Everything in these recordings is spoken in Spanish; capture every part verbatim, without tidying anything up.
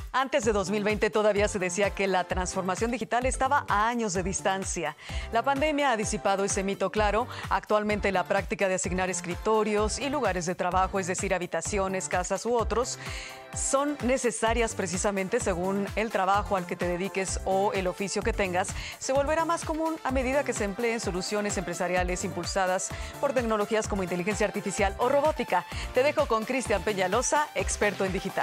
Antes de dos mil veinte todavía se decía que la transformación digital estaba a años de distancia. La pandemia ha disipado ese mito, claro. Actualmente la práctica de asignar escritorios y lugares de trabajo, es decir, habitaciones, casas u otros, son necesarias precisamente según el trabajo al que te dediques o el oficio que tengas. Se volverá más común a medida que se empleen soluciones empresariales impulsadas por tecnologías como inteligencia artificial o robótica. Te dejo con Cristian Peñalosa, experto en digital.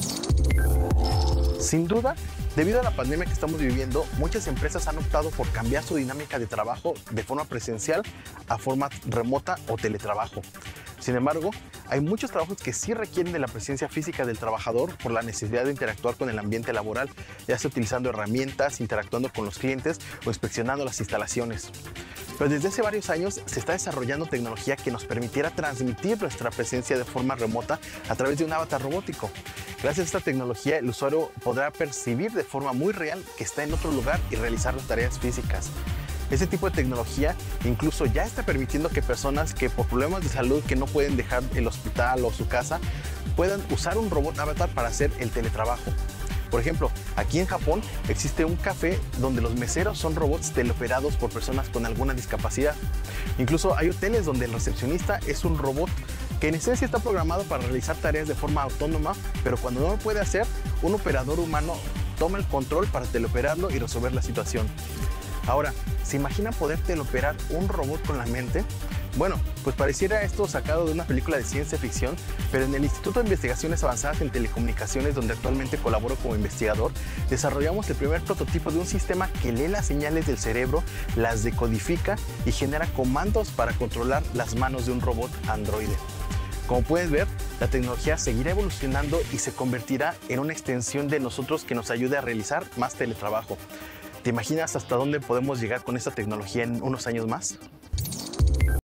Sin duda, debido a la pandemia que estamos viviendo, muchas empresas han optado por cambiar su dinámica de trabajo de forma presencial a forma remota o teletrabajo. Sin embargo, hay muchos trabajos que sí requieren de la presencia física del trabajador por la necesidad de interactuar con el ambiente laboral, ya sea utilizando herramientas, interactuando con los clientes o inspeccionando las instalaciones. Pero desde hace varios años se está desarrollando tecnología que nos permitiera transmitir nuestra presencia de forma remota a través de un avatar robótico. Gracias a esta tecnología, el usuario podrá percibir de forma muy real que está en otro lugar y realizar las tareas físicas. Este tipo de tecnología incluso ya está permitiendo que personas que por problemas de salud que no pueden dejar el hospital o su casa, puedan usar un robot avatar para hacer el teletrabajo. Por ejemplo, aquí en Japón existe un café donde los meseros son robots teleoperados por personas con alguna discapacidad. Incluso hay hoteles donde el recepcionista es un robot que en esencia está programado para realizar tareas de forma autónoma, pero cuando no lo puede hacer, un operador humano toma el control para teleoperarlo y resolver la situación. Ahora, ¿se imagina poder teleoperar un robot con la mente? Bueno, pues pareciera esto sacado de una película de ciencia ficción, pero en el Instituto de Investigaciones Avanzadas en Telecomunicaciones, donde actualmente colaboro como investigador, desarrollamos el primer prototipo de un sistema que lee las señales del cerebro, las decodifica y genera comandos para controlar las manos de un robot androide. Como puedes ver, la tecnología seguirá evolucionando y se convertirá en una extensión de nosotros que nos ayude a realizar más teletrabajo. ¿Te imaginas hasta dónde podemos llegar con esta tecnología en unos años más?